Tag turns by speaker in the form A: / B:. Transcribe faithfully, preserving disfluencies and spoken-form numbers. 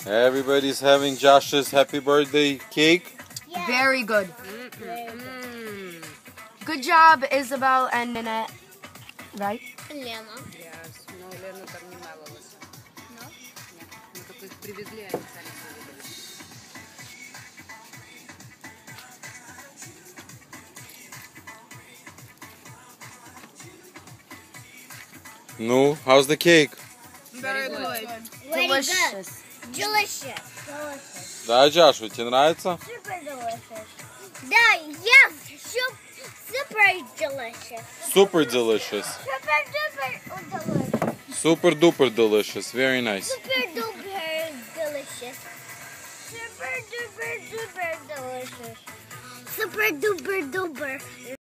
A: Everybody's having Josh's happy birthday cake.
B: Yeah. Very good. Mm-mm. Good job, Isabel and Nanette. Right?
C: Лена.
D: Yes. No, Лена там не мелилась. No? Нет. Мы только их привезли, а они сами привезли.
A: Ну, how's the cake?
D: Very good.
B: Delicious.
C: Delicious. Delicious.
A: Да, Джошу, тебе нравится?
C: Super delicious. Да, yes. Super delicious.
A: Super delicious.
C: Super duper delicious.
A: Super duper delicious. Very nice.
C: Super duper delicious. Super duper duper delicious. Super duper duper